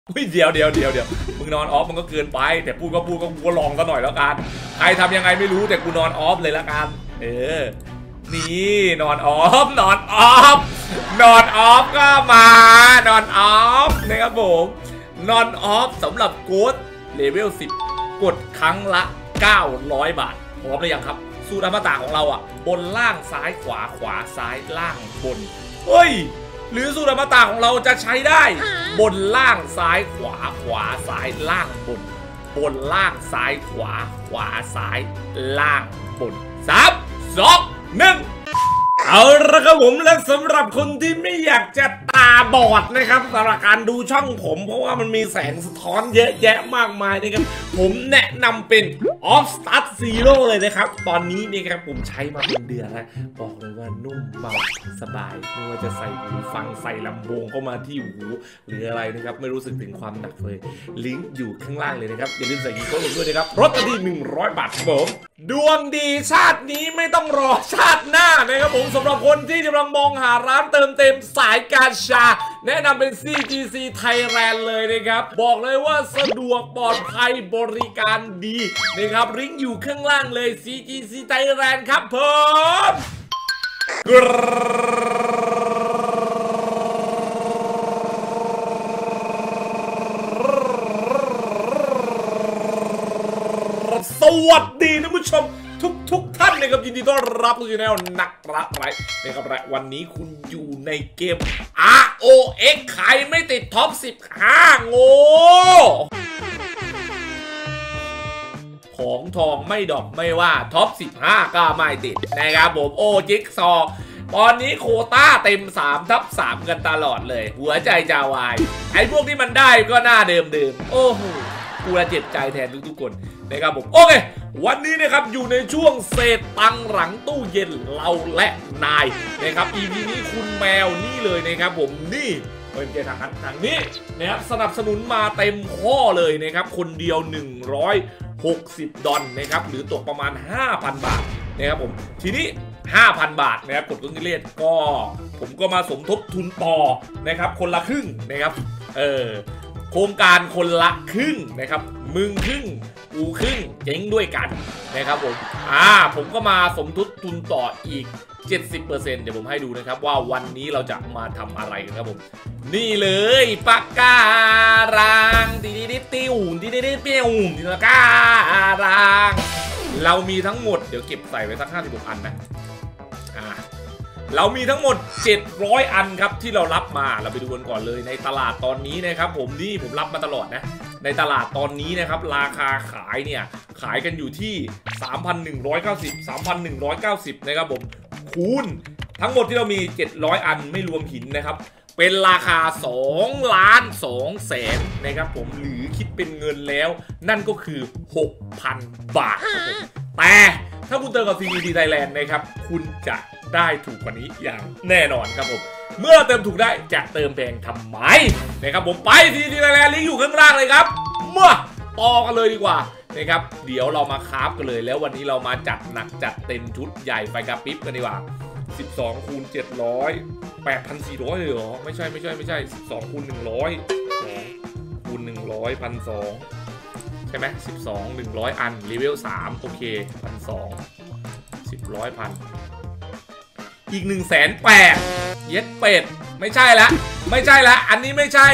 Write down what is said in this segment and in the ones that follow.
เดี๋ยวมึงนอนออฟมันก็เกินไปแต่พูดก็กูลองซะหน่อยแล้วกันใครทำยังไงไม่รู้แต่กูนอนออฟเลยละกันนี่นอนออฟก็มานอนออฟนะครับผมนอนออฟสำหรับโค้ดเลเวล10กดครั้งละ900 บาทพร้อมหรือยังครับสูตรอมตะของเราอ่ะบนล่างซ้ายขวาซ้ายล่างบนเฮ้ยหรือสูตรอมตะของเราจะใช้ได้บนล่างซ้ายขวาซ้ายล่างบนล่างซ้ายขวาซ้ายล่างบน3 2 1เอาละครับผมและสำหรับคนที่ไม่อยากจะตาบอดนะครับสำหรับการดูช่องผมเพราะว่ามันมีแสงสะท้อนเยอะแยะมากมายนะครับผมแนะนำเป็น Off Start Zero เลยนะครับตอนนี้นี่ครับผมใช้มาเป็นเดือนแล้วบอกเลยว่านุ่มเบาสบายไม่ว่าจะใส่หูฟังใส่ลำโพงเข้ามาที่หูหรืออะไรนะครับไม่รู้สึกถึงความหนักเลยลิงก์อยู่ข้างล่างเลยนะครับอย่าลืมใส่กีโก้ลงด้วยนะครับลดทันที100 บาทครับผมดวงดีชาตินี้ไม่ต้องรอชาติหน้านะครับผมสำหรับคนที่กำลังมองหาร้านเติมเต็มสายการชาแนะนำเป็น CGC Thailand เลยนะครับบอกเลยว่าสะดวกปลอดภัยบริการดีนะครับลิงก์อยู่ข้างล่างเลย CGC Thailand ครับผมสวัสดีท่านผู้ชมทุกท่านนะครับยินดีต้อนรับสู่ช่องนักรักไรนะครับวันนี้คุณอยู่ในเกม ROX ใครไม่ติดท็อป15โง่ของทองไม่ดอกไม่ว่าท็อป15ก็ไม่ติดนะครับผมโอจิ๊กซอตอนนี้โคต้าเต็ม3/3กันตลอดเลยหัวใจจะวายไอ้พวกที่มันได้ก็หน้าเดิมโอ้โหกูละเจ็บใจแทนทุกคนนะครับผมโอเควันนี้นะครับอยู่ในช่วงเศษตังหลังตู้เย็นเราและนายนะครับ EP นี้คุณแมวนี่เลยนะครับผมนี่เป็นเกมทางนี้นะครับสนับสนุนมาเต็มข้อเลยนะครับคนเดียว160 ดอลนะครับหรือตกประมาณ 5,000 บาทนะครับผมทีนี้ 5,000 บาทนะครับกดเครื่องคิดเลขก็ผมก็มาสมทบทุนต่อนะครับคนละครึ่งนะครับโครงการคนละครึ่งนะครับมึงครึ่งกูครึ่งเจ๊งด้วยกันนะครับผมก็มาสมทบทุนต่ออีก 70% เดี๋ยวผมให้ดูนะครับว่าวันนี้เราจะมาทำอะไรกันครับผมนี่เลยปากการังดิติ้วปากการังเรามีทั้งหมดเดี๋ยวเก็บใส่ไว้สัก56 อันนะเรามีทั้งหมด700 อันครับที่เรารับมาเราไปดูกันก่อนเลยในตลาดตอนนี้นะครับผมนี่ผมรับมาตลอดนะในตลาดตอนนี้นะครับราคาขายเนี่ยขายกันอยู่ที่ 3,190 นะครับผมคูณทั้งหมดที่เรามี700 อันไม่รวมหินนะครับเป็นราคา2,200,000นะครับผมหรือคิดเป็นเงินแล้วนั่นก็คือ 6,000 บาทครับผมแต่ถ้าคุณเติมกับ CGC Thailand นะครับคุณจะได้ถูกกว่านี้อย่างแน่นอนครับผมเมื่อเติมถูกได้จะเติมแพงทำไมนะครับผมไป CGC Thailand ลิงก์อยู่ข้างล่างเลยครับมาต่อกันเลยดีกว่านะครับเดี๋ยวเรามาคราฟกันเลยแล้ววันนี้เรามาจัดหนักจัดเต็มชุดใหญ่ไฟกระพริบกันดีกว่า12 คูณ 700 8,400 เลยเหรอไม่ใช่12 คูณ 100 คูณ 100 1,200ใช่ไหม12 100 อันเลเวล3โอเค 1,200 10 100,000อีก 180,000เย็ดเป็ดไม่ใช่ละอันนี้ไม่ใช่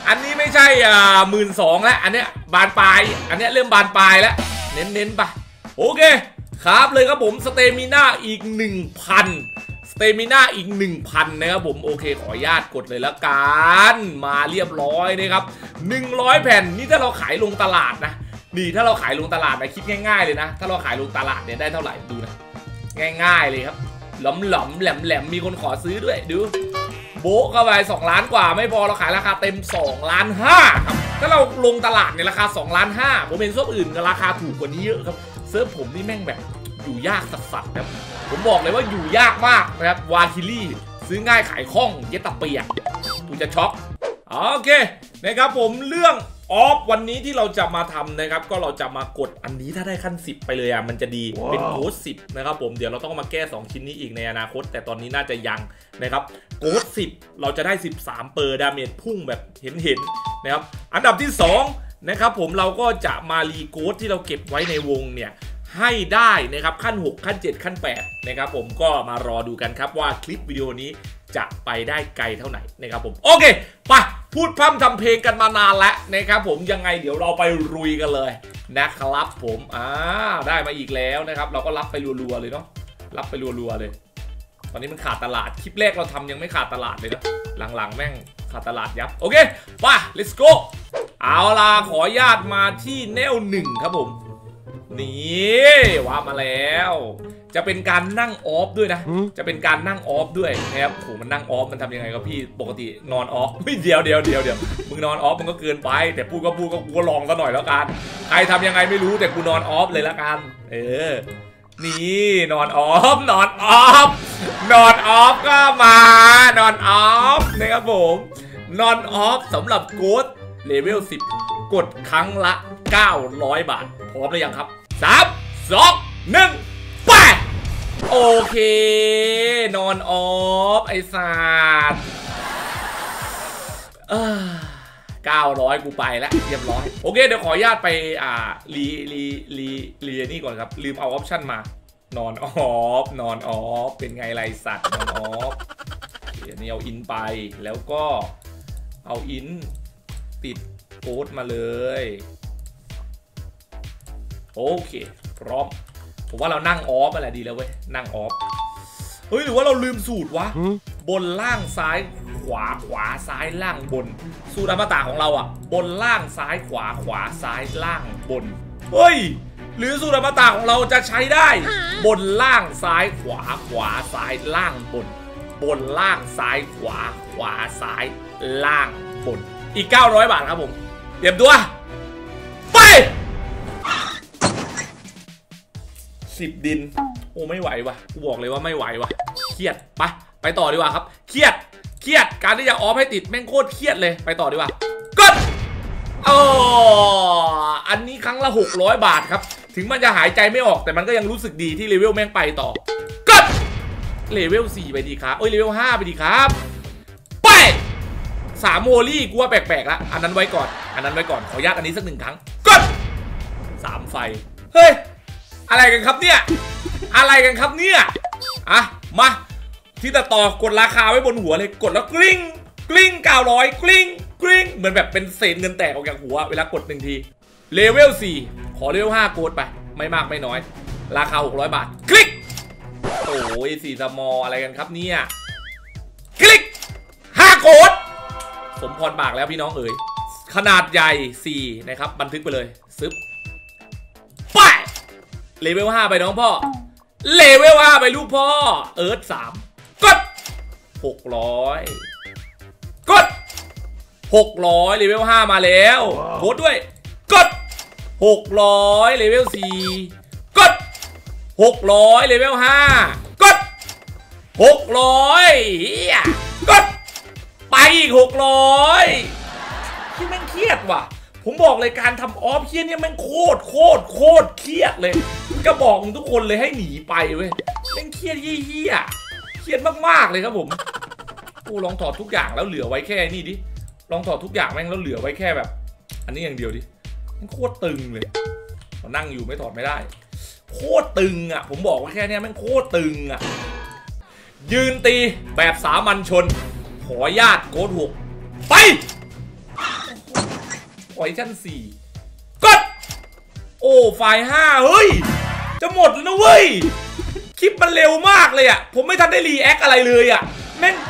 12,000แล้วอันเนี้ยบานปลายอันเนี้ยเริ่มบานปลายแล้วเน้นไปโอเคครับเลยครับผมสเตมิน่าอีก 1,000 สเตมิน่าอีก 1,000 นะครับผมโอเคขออนุญาตกดเลยละกันมาเรียบร้อยนะครับ100 แผ่นนี่ถ้าเราขายลงตลาดนะนี่ถ้าเราขายลงตลาดนะคิดง่ายๆเลยนะถ้าเราขายลงตลาดเนี่ยได้เท่าไหร่ดูนะง่ายๆเลยครับหลอมแหลมมีคนขอซื้อด้วยดูโบ๊ะเข้าไป2 ล้านกว่าไม่พอเราขายราคาเต็ม2,500,000ครับถ้าเราลงตลาดในราคา2,500,000ผมเห็นเซิร์ฟอื่นก็ราคาถูกกว่านี้เยอะครับเซิร์ฟผมนี่แม่งแบบอยู่ยากสัสๆครับผมบอกเลยว่าอยู่ยากมากนะครับวาคิลี่ซื้อง่ายขายคล่องเย็ดตะเปียกกูจะช็อกโอเคนะครับผมเรื่องออฟวันนี้ที่เราจะมาทำนะครับก็เราจะมากดอันนี้ถ้าได้ขั้น10ไปเลยอ่ะมันจะดีเป็นโค้ด10นะครับผมเดี๋ยวเราต้องมาแก้2ชิ้นนี้อีกในอนาคตแต่ตอนนี้น่าจะยังนะครับโค้ด10เราจะได้13เปอร์ดาเมจพุ่งแบบเห็นนะครับอันดับที่2นะครับผมเราก็จะมารีโค้ดที่เราเก็บไว้ในวงเนี่ยให้ได้นะครับขั้น6ขั้น7ขั้น8นะครับผมก็มารอดูกันครับว่าคลิปวิดีโอนี้จะไปได้ไกลเท่าไหร่นะครับผมโอเคไปพูดพร่ำทำเพลงกันมานานแล้วนะครับผมยังไงเดี๋ยวเราไปรุยกันเลยนะครับผมได้มาอีกแล้วนะครับเราก็รับไปรัวๆเลยเนาะรับไปรัวๆเลยตอนนี้มันขาดตลาดคลิปแรกเราทำยังไม่ขาดตลาดเลยนะหลังๆแม่งขาดตลาดยับโอเคไป let's go เอาล่ะขออนุญาตมาที่แนว1ครับผมนี่ว่ามาแล้วจะเป็นการนั่งออฟด้วยนะจะเป็นการนั่งออฟด้วยนะครับโหมันนั่งออฟมันทำยังไงครับพี่ปกตินอนออฟไม่เดียวมึงนอนออฟมันก็เกินไปแต่พูดก็กูลองซะหน่อยแล้วกันใครทำยังไงไม่รู้แต่กูนอนออฟเลยละกันนี่นอนออฟก็มานอนออฟนะครับผมนอนออฟสำหรับโค้ดเลเวล10กดครั้งละ900 บาทพร้อมหรือยังครับ3 2 1ไปโอเคนอนออฟไอ้สัตว์900กูไปแล้วเรียบร้อยโอเคเดี๋ยวขออนุญาตไปรีนี่ก่อนครับลืมเอาออปชั่นมานอนออฟเป็นไงไรสัตว์นอนออฟเดี๋ยวนี้เอาอินไปแล้วก็เอาอินติดโค้ดมาเลยโอเคพร้อมผมว่าเรานั่งออฟอะไรดีแล้วเว้ยนั่งออฟเฮ้ยหรือว่าเราลืมสูตรวะบนล่างซ้ายขวาซ้ายล่างบนสูตรอมตะของเราอ่ะบนล่างซ้ายขวาซ้ายล่างบนเฮ้ยหรือสูตรอมตะของเราจะใช้ได้บนล่างซ้ายขวาซ้ายล่างบนล่างซ้ายขวาซ้ายล่างบนอีก900 บาทครับผมเตรียมตัวไป10 ดินโอ้ไม่ไหววะกูบอกเลยว่าไม่ไหววะเครียดไปต่อดีกว่าครับเครียดการที่จะออฟให้ติดแม่งโคตรเครียดเลยไปต่อดีกว่ากดอันนี้ครั้งละ600 บาทครับถึงมันจะหายใจไม่ออกแต่มันก็ยังรู้สึกดีที่เลเวลแม่งไปต่อกดเลเวล4ไปดีครับเลเวล5ไปดีครับไป3โมลี่กูว่าแปลกๆละอันนั้นไว้ก่อนขออนุญาตอันนี้สัก1 ครั้งกด3 ไฟเฮ้ยอะไรกันครับเนี่ยมาที่ต่อกดราคาไว้บนหัวเลยกดแล้วกลิ้ง900กลิ้งเหมือนแบบเป็นเศษเงินแตกออกจากหัวเวลากด1 ทีเลเวล4ขอเลเวล5โกดไปไม่มากไม่น้อยราคา600 บาทคลิกโอ้ย4 สมออะไรกันครับเนี่ยคลิก5 โกดสมพรปากแล้วพี่น้องเอ๋ยขนาดใหญ่4นะครับบันทึกไปเลยซึบไปเลเวล5ไปน้องพ่อเลเวล5ไปลูกพ่อเอิร์ธ3กด600เลเวล5มาแล้วโค้ดด้วยกด600เลเวล4กด600เลเวล5กด600กดไปอีก600ที่แม่งเครียดว่ะผมบอกเลยการทำออฟเฮียเนี่ยแม่งโคตรเครียดเลยก็บอกทุกคนเลยให้หนีไปเว้ยแม่งเครียดเฮี้ยเครียดมากๆเลยครับผมกูลองถอดทุกอย่างแล้วเหลือไว้แค่นี่ดิลองถอดทุกอย่างแม่งแล้วเหลือไว้แค่แบบอันนี้อย่างเดียวดิมันโคตรตึงเลยมานั่งอยู่ไม่ถอดไม่ได้โคตรตึงอ่ะผมบอกว่าแค่นี้แม่งโคตรตึงอ่ะยืนตีแบบสามัญชนขอญาตโค้ด6ไปไฟชั้น4กดโอ้ไฟ5เฮ้ยจะหมดแล้วนะเว้ยคลิปมันเร็วมากเลยอ่ะผมไม่ทันได้รีแอคอะไรเลยอ่ะแม่ง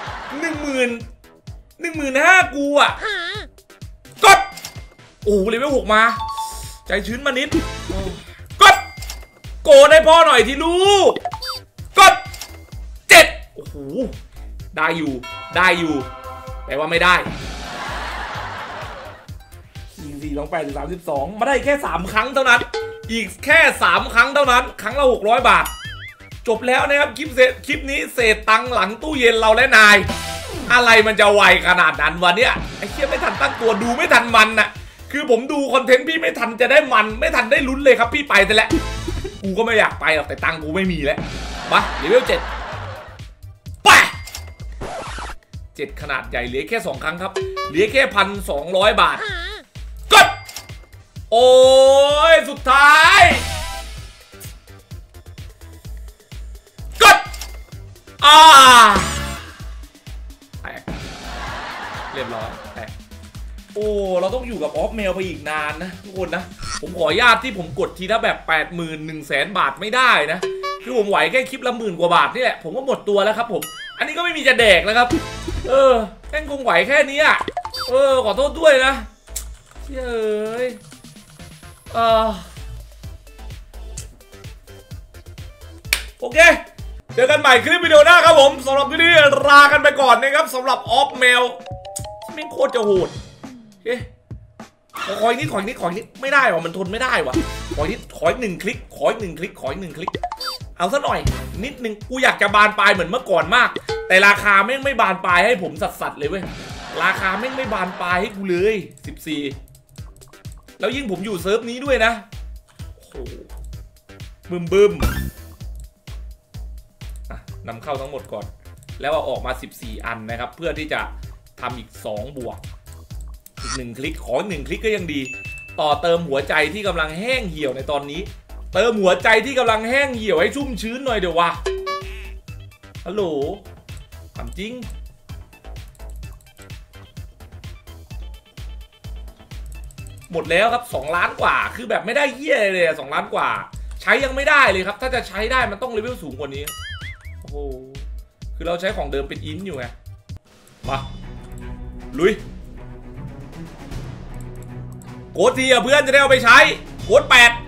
15,000กูอ่ะกดโอ้เลเวล6มาใจชื้นมานิดกดโกรธให้พ่อหน่อยที่ลูกกด7โอ้โหได้อยู่แปลว่าไม่ได้4 2 8 32มาได้แค่3 ครั้งเท่านั้นอีกแค่3 ครั้งเท่านั้นครั้งละ600 บาทจบแล้วนะครับคลิปนี้เศษตังหลังตู้เย็นเราและนายอะไรมันจะไวขนาดนั้นวะเนี่ยไอ้เชี่ยไม่ทันตั้งตัวดูไม่ทันมันน่ะคือผมดูคอนเทนต์พี่ไม่ทันจะได้มันไม่ทันได้ลุ้นเลยครับพี่ไปแต่ละกูก็ไม่อยากไปหรอกแต่ตังกูไม่มีแล้วมาเลเวล7ไป7ขนาดใหญ่เหลือแค่2ครั้งครับเหลือแค่1,200 บาทกดโอ้ยสุดท้ายกดแตกเรียบร้อยแตกโอ้เราต้องอยู่กับออฟเมลไปอีกนานนะทุกคนนะผมขออนุญาตที่ผมกดทีละแบบ80,000-100,000 บาทไม่ได้นะคือผมไหวแค่คลิปละ10,000 กว่าบาทนี่แหละผมก็หมดตัวแล้วครับผมอันนี้ก็ไม่มีจะแดกแล้วครับแม่งคงไหวแค่นี้ขอโทษด้วยนะเฮ้ยโอเคเจอกันใหม่คลิปวิดีโอหน้าครับผมสำหรับคลิปนี้ลากันไปก่อนนะครับสำหรับออฟเมลที่แม่งโคตรจะโหดขออีกนิดไม่ได้ว่ะมันทนไม่ได้ว่ะขออีก1 คลิกขออีก1 คลิกเอาซะหน่อยนิดนึงกูอยากจะบานปลายเหมือนเมื่อก่อนมากแต่ราคาแม่งไม่บานปลายให้ผมสัสเลยเว้ยราคาแม่งไม่บานปลายให้กูเลย14แล้วยิ่งผมอยู่เซิร์ฟนี้ด้วยนะโอ้โหบึ้มนำเข้าทั้งหมดก่อนแล้วเอาออกมา14 อันนะครับเพื่อที่จะทำอีก2 บวกอีก1 คลิกขออีก1 คลิกก็ยังดีต่อเติมหัวใจที่กำลังแห้งเหี่ยวในตอนนี้เติมหัวใจที่กำลังแห้งเหี่ยวให้ชุ่มชื้นหน่อยเดี๋ยววะฮัลโหลถามจริงหมดแล้วครับ2 ล้านกว่าคือแบบไม่ได้เหี้ยเลย2 ล้านกว่าใช้ยังไม่ได้เลยครับถ้าจะใช้ได้มันต้องเลเวลสูงกว่านี้โอ้โหคือเราใช้ของเดิมเป็นอินอยู่ไงมาลุยโกดทีเพื่อนจะได้เอาไปใช้โกด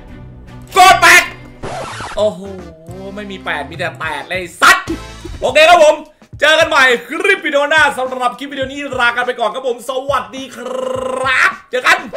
8โอ้โหไม่มี8มีแต่8เลยซัดโอเคครับผมเจอกันใหม่คลิปวิดีโอหน้าสำหรับคลิปวิดีโอนี้ลากันไปก่อนครับผมสวัสดีครับเจอกัน